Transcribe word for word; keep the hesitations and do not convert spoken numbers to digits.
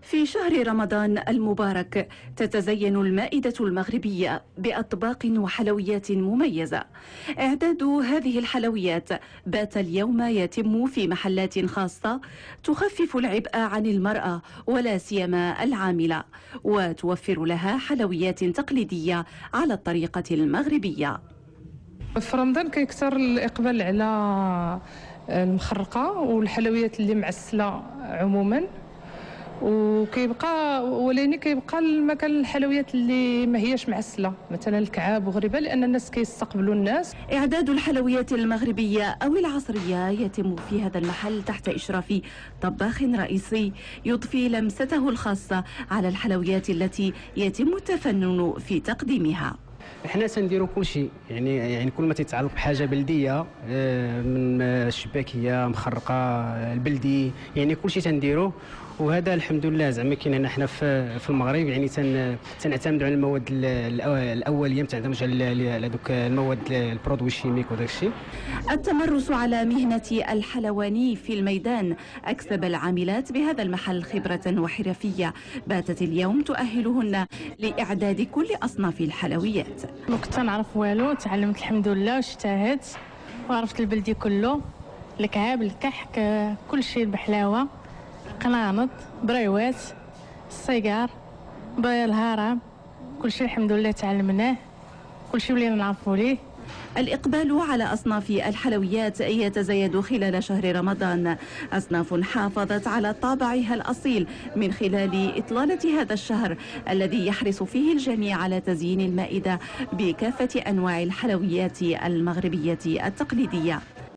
في شهر رمضان المبارك تتزين المائدة المغربية بأطباق وحلويات مميزة. إعداد هذه الحلويات بات اليوم يتم في محلات خاصة تخفف العبء عن المرأة ولا سيما العاملة، وتوفر لها حلويات تقليدية على الطريقة المغربية. في رمضان كيكثر الإقبال على المخرقة والحلويات اللي معسلة عموما، وكيبقى ولكن كيبقى المكان الحلويات اللي ما هياش معسله، مثلا الكعاب وغريبه، لان الناس كيستقبلوا الناس. اعداد الحلويات المغربيه او العصريه يتم في هذا المحل تحت اشراف طباخ رئيسي يضفي لمسته الخاصه على الحلويات التي يتم التفنن في تقديمها. حنا تنديروا كل شيء، يعني يعني كل ما تتعلق بحاجه بلديه، من الشباكيه مخرقه البلدي، يعني كل شيء تنديروه. وهذا الحمد لله زعما كاين هنا حنا في في المغرب، يعني تنعتمدوا على المواد الاوليه، ما تعتمدوش على دوك المواد البرودوي شيميك وداك الشيء. التمرس على مهنه الحلواني في الميدان اكسب العاملات بهذا المحل خبره وحرفيه باتت اليوم تؤهلهن لاعداد كل اصناف الحلويات. ما كنت نعرف والو، تعلمت الحمد لله واجتهدت وعرفت البلدي كله، الكعاب الكحك كل شيء بحلاوه، قنانط بريوات الصيقار بيا الهرم، كل شيء الحمد لله تعلمناه، كل شيء ولينا نعرفوا ليه. الإقبال على أصناف الحلويات يتزايد خلال شهر رمضان، أصناف حافظت على طابعها الأصيل من خلال إطلالة هذا الشهر الذي يحرص فيه الجميع على تزيين المائدة بكافة أنواع الحلويات المغربية التقليدية.